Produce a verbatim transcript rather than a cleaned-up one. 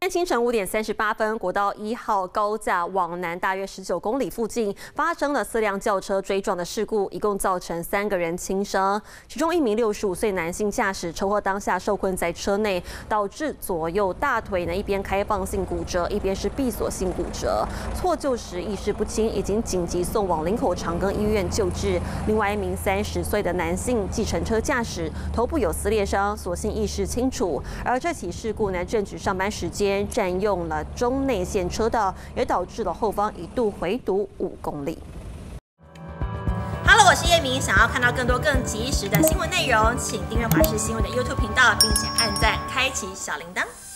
天清晨五点三十八分，国道一号高架往南大约十九公里附近发生了四辆轿车追撞的事故，一共造成三个人轻伤，其中一名六十五岁男性驾驶车祸当下受困在车内，导致左右大腿呢一边开放性骨折，一边是闭锁性骨折，错救时意识不清，已经紧急送往林口长庚医院救治。另外一名三十岁的男性计程车驾驶头部有撕裂伤，所幸意识清楚。而这起事故呢，正值上班时间，占用了中内线车道，也导致了后方一度回堵五公里。 Hello， 我是叶明，想要看到更多更及时的新闻内容，请订阅华视新闻的 YouTube 频道，并且按赞，开启小铃铛。